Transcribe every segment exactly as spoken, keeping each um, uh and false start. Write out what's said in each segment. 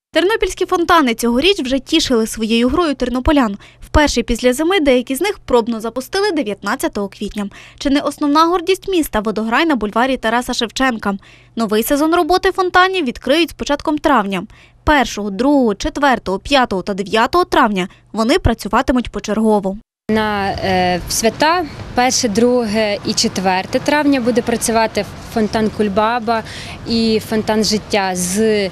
Тернопільські фонтани цьогоріч вже тішили своєю грою тернополян. Вперше після зими деякі з них пробно запустили дев'ятнадцятого квітня. Чи не основна гордість міста – водограй на бульварі Тараса Шевченка. Новий сезон роботи фонтанів відкриють з початком травня. першого, другого, четвертого, п'ятого та дев'ятого травня вони працюватимуть почергово. На е, свята перше, друге і четверте травня буде працювати фонтан Кульбаба і фонтан Життя з е,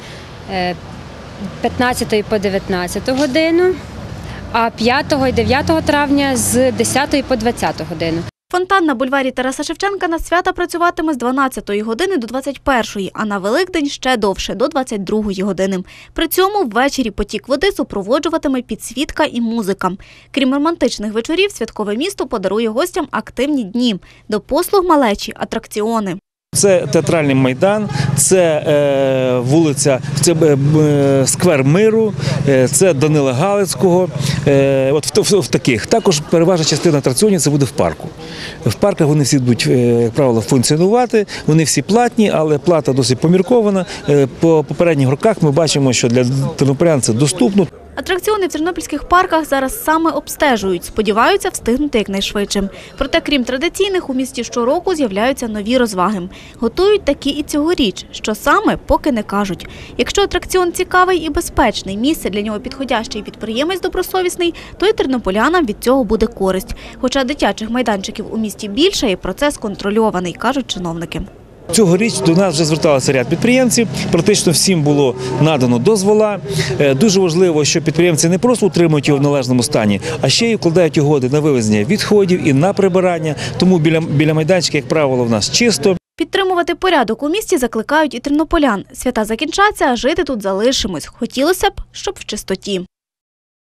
п'ятнадцятої по дев'ятнадцяту годину, а п'ятого і дев'ятого травня з десятої по двадцяту годину. Фонтан на бульварі Тараса Шевченка на свята працюватиме з дванадцятої години до двадцять першої, а на Великдень ще довше – до двадцять другої години. При цьому ввечері потік води супроводжуватиме підсвітка і музика. Крім романтичних вечорів, святкове місто подарує гостям активні дні. До послуг малечі – атракціони. Це театральний майдан, це е, вулиця, це е, сквер Миру, е, це Данила Галицького. Е, от в, в, в таких. Також переважна частина атракціонів це буде в парку. В парках вони всі будуть, е, як правило, функціонувати, вони всі платні, але плата досить поміркована. Е, по попередніх роках ми бачимо, що для тернополян це доступно. Атракціони в тернопільських парках зараз саме обстежують. Сподіваються встигнути якнайшвидше. Проте, крім традиційних, у місті щороку з'являються нові розваги. Готують такі і цьогоріч, що саме поки не кажуть. Якщо атракціон цікавий і безпечний, місце для нього підходяще і підприємець добросовісний, то й тернополянам від цього буде користь. Хоча дитячих майданчиків у місті більше і процес контрольований, кажуть чиновники. Цьогоріч до нас вже зверталися ряд підприємців, практично всім було надано дозвола. Дуже важливо, що підприємці не просто утримують його в належному стані, а ще й укладають угоди на вивезення відходів і на прибирання. Тому біля, біля майданчика, як правило, в нас чисто. Підтримувати порядок у місті закликають і тернополян. Свята закінчаться, а жити тут залишимось. Хотілося б, щоб в чистоті.